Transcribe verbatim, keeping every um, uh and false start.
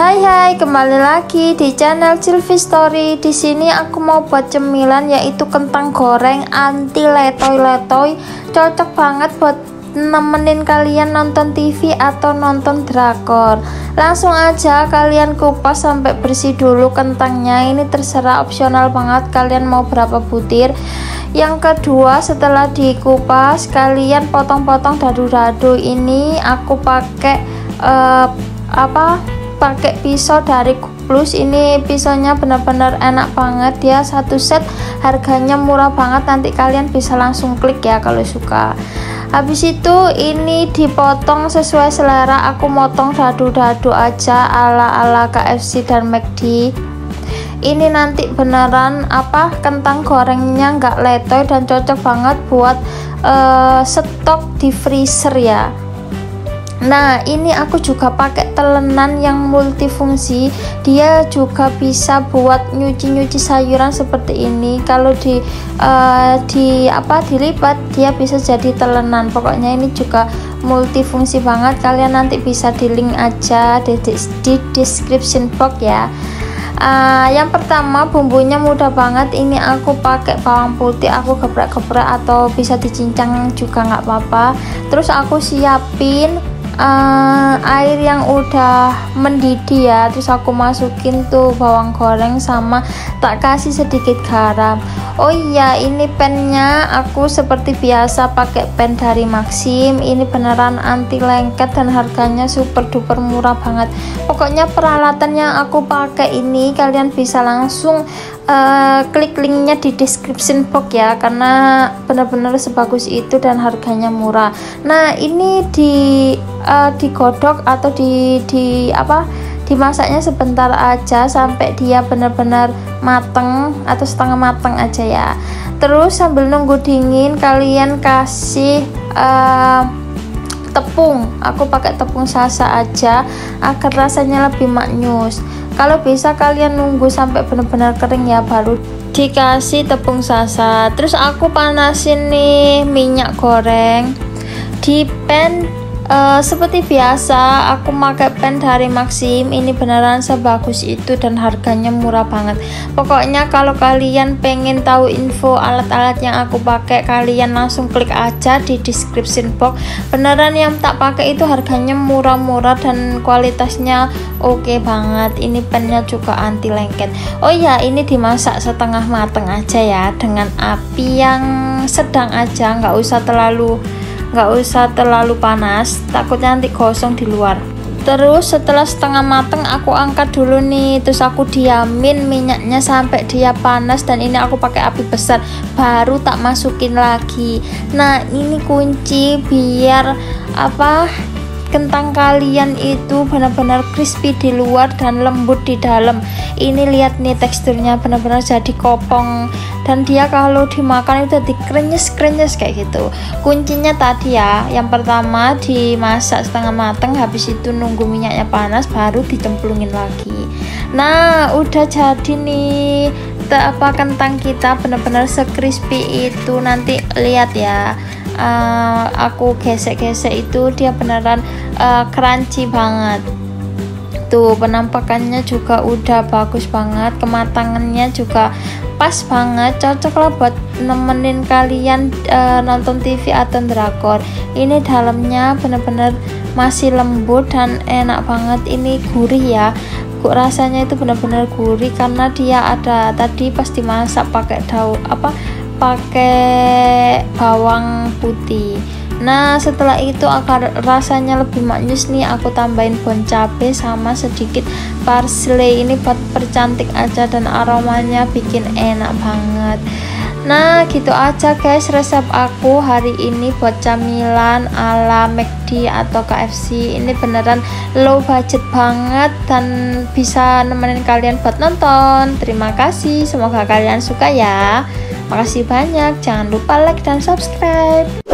Hai hai, kembali lagi di channel Cilvi Story. Di sini aku mau buat cemilan yaitu kentang goreng anti letoy-letoy. Cocok banget buat nemenin kalian nonton T V atau nonton drakor. Langsung aja kalian kupas sampai bersih dulu kentangnya. Ini terserah, opsional banget kalian mau berapa butir. Yang kedua, setelah dikupas kalian potong-potong dadu-dadu. Ini aku pakai uh, apa pakai pisau dari Kuplus. Ini pisaunya benar-benar enak banget ya, satu set harganya murah banget, nanti kalian bisa langsung klik ya kalau suka. Habis itu ini dipotong sesuai selera, aku motong dadu-dadu aja ala-ala K F C dan McD. Ini nanti beneran apa kentang gorengnya nggak letoy dan cocok banget buat uh, stok di freezer ya. Nah, ini aku juga pakai telenan yang multifungsi. Dia juga bisa buat nyuci-nyuci sayuran seperti ini. Kalau di uh, di apa dilipat dia bisa jadi telenan. Pokoknya ini juga multifungsi banget. Kalian nanti bisa di link aja di, di, di description box ya. Uh, yang pertama bumbunya mudah banget. Ini aku pakai bawang putih, aku geprek-geprek atau bisa dicincang juga nggak apa-apa. Terus aku siapin Uh, air yang udah mendidih ya, terus aku masukin tuh bawang goreng sama tak kasih sedikit garam. Oh iya, ini pennya aku seperti biasa pakai pen dari Maxim. Ini beneran anti lengket dan harganya super duper murah banget. Pokoknya peralatan yang aku pakai ini kalian bisa langsung uh, klik linknya di description box ya, karena benar-benar sebagus itu dan harganya murah. Nah, ini di uh, digodok atau di di apa dimasaknya sebentar aja sampai dia benar-benar mateng atau setengah mateng aja ya. Terus sambil nunggu dingin kalian kasih uh, tepung. Aku pakai tepung sasa aja agar rasanya lebih maknyus. Kalau bisa kalian nunggu sampai benar-benar kering ya baru dikasih tepung sasa. Terus aku panasin nih minyak goreng di pan. Uh, seperti biasa aku pakai pen dari Maxim. Ini beneran sebagus itu dan harganya murah banget. Pokoknya kalau kalian pengen tahu info alat-alat yang aku pakai, kalian langsung klik aja di description box. Beneran yang tak pakai itu harganya murah-murah dan kualitasnya oke okay banget. Ini pennya juga anti lengket. Oh ya, ini dimasak setengah mateng aja ya, dengan api yang sedang aja, nggak usah terlalu nggak usah terlalu panas, takutnya nanti gosong di luar. Terus setelah setengah mateng aku angkat dulu nih, terus aku diamin minyaknya sampai dia panas, dan ini aku pakai api besar baru tak masukin lagi. Nah, ini kunci biar apa kentang kalian itu benar-benar crispy di luar dan lembut di dalam. Ini lihat nih, teksturnya benar-benar jadi kopong dan dia kalau dimakan itu dikrenyes-krenyes kayak gitu. Kuncinya tadi ya, yang pertama dimasak setengah mateng, habis itu nunggu minyaknya panas baru dicemplungin lagi. Nah, udah jadi nih apa kentang kita benar-benar se-crispy itu. Nanti lihat ya, Uh, aku gesek-gesek itu dia beneran uh, crunchy banget tuh. Penampakannya juga udah bagus banget, kematangannya juga pas banget, cocok lah buat nemenin kalian uh, nonton T V atau drakor. Ini dalamnya bener-bener masih lembut dan enak banget. Ini gurih ya, kok rasanya itu benar-benar gurih karena dia ada tadi pas dimasak pakai daun apa pakai bawang putih. Nah, setelah itu agar rasanya lebih maknyus nih, aku tambahin bon cabe sama sedikit parsley. Ini buat percantik aja dan aromanya bikin enak banget. Nah, gitu aja guys resep aku hari ini buat camilan ala McD atau K F C. Ini beneran low budget banget dan bisa nemenin kalian buat nonton. Terima kasih, semoga kalian suka ya. Makasih banyak, jangan lupa like dan subscribe.